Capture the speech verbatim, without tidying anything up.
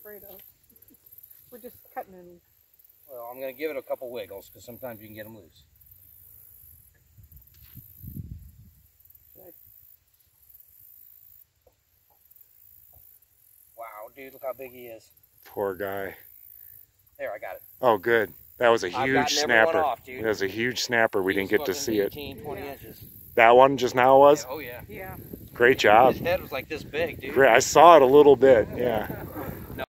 afraid of. We're just cutting them. Well, I'm going to give it a couple wiggles because sometimes you can get them loose. Wow, dude, look how big he is. Poor guy. There, I got it. Oh, good. That was a huge snapper. Off, dude. That was a huge snapper. We he didn't get to see eighteen, it. twenty yeah. inches. That one just now was? Yeah, oh, yeah. Yeah. Great job. His head was like this big, dude. Great. I saw it a little bit, yeah.